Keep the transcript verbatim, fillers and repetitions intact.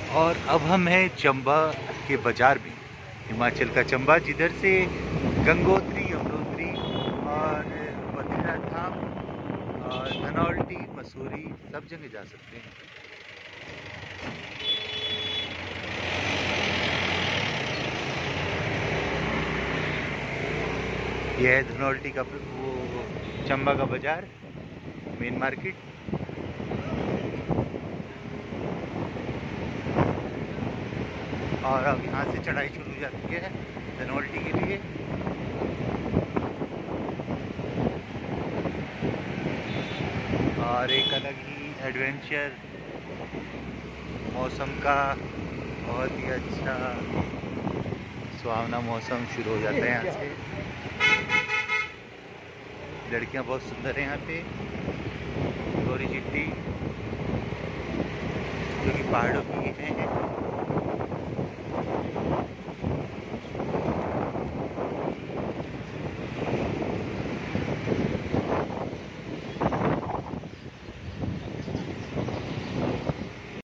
और अब हम हैं चंबा के बाज़ार में, हिमाचल का चंबा, जिधर से गंगोत्री, यमुनोत्री और बद्रीनाथ धाम और धनौल्टी, मसूरी सब जगह जा सकते हैं। यह है धनौल्टी का वो चंबा का बाज़ार, मेन मार्केट। और अब यहाँ से चढ़ाई शुरू हो जाती है धनौल्टी के लिए। और एक अलग ही एडवेंचर, मौसम का बहुत ही अच्छा सुहावना मौसम शुरू हो जाता है यहाँ से। लड़कियाँ बहुत सुंदर हैं यहाँ पे, गोरी चिट्टी, जो कि पहाड़ों की हैं।